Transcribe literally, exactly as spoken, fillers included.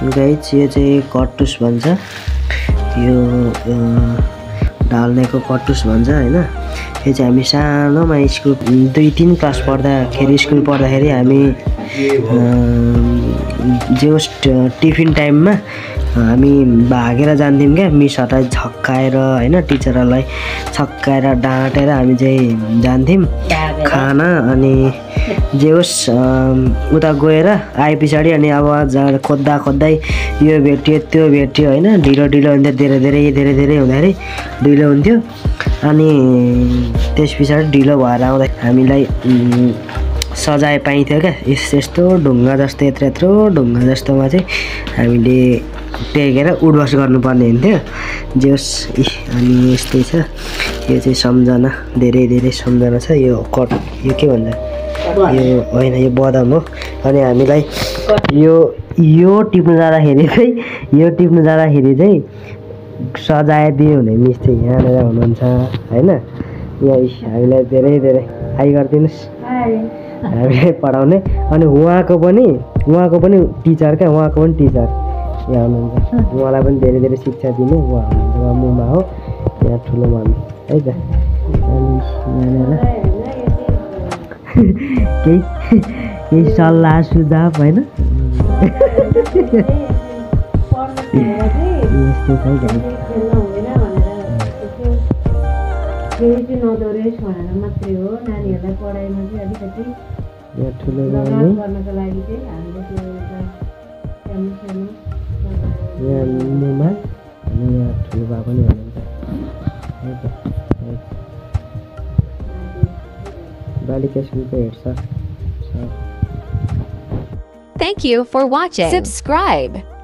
Guys यो चाहिँ कटुस भन्छ, यो ढाल्नेको कटुस भन्छ होइन। यो चाहिँ हामी सानोमा स्कुल दुई तिन क्लास पढ्दाखेरि स्कुल पढ्दाखेरि हामी जे होस् टिफिन टाइममा हामी भागेर जान्थ्यौँ क्या, मिसहरूलाई झक्काएर होइन, टिचरहरूलाई छक्काएर डाँटेर हामी चाहिँ जान्थ्यौँ खाना। अनि जे होस् उता गएर आए पछाडि अनि अब जा खोज्दा खोज्दै यो भेट्यो त्यो भेट्यो होइन, ढिलो ढिलो हुन्थ्यो, धेरै धेरै धेरै धेरै हुँदाखेरि ढिलो हुन्थ्यो। अनि त्यस पछाडि ढिलो भएर आउँदा हामीलाई सजाय पाइन्थ्यो क्या, यस्तो यस्तो ढुङ्गा जस्तो यत्रो यत्रो ढुङ्गा जस्तोमा चाहिँ हामीले टेकेर उठबस गर्नुपर्ने हुन्थ्यो। जे होस् अनि यस्तै छ, यो चाहिँ सम्झना, धेरै धेरै सम्झना छ। यो कट यो के भन्छ, यो होइन यो बदाम हो। अनि हामीलाई यो यो टिप्नु जाँदाखेरि चाहिँ यो टिप्नु जाँदाखेरि चाहिँ सजाय दियो भने मिस चाहिँ यहाँनिर हुनुहुन्छ होइन। यहाँ हामीलाई धेरै धेरै हाई गरिदिनुहोस्, हामीले पढाउने। अनि उहाँको पनि उहाँको पनि टिचर क्या, उहाँको पनि टिचर यहाँ हुनुहुन्छ, उहाँलाई पनि धेरै धेरै शिक्षा दिने उहाँ हुनुहुन्छ, मुमा हो यहाँ ठुलो मामी है त। अनि यहाँनिर केही केही सल्लाह सुझाव होइन यस्तो छ गाई। केही चाहिँ नदौरेस् भनेर मात्रै हो, नानीहरूलाई पढाइमा चाहिँ अलिकति यहाँ ठुलो लगाम गर्नको लागि चाहिँ हामीले त्यो एउटा सानो सानो यहाँ मुमा अनि यहाँ ठुलो बा पनि हुनुहुन्छ है त। बालिका स्कुलको head sir. Thank you for watching. Subscribe.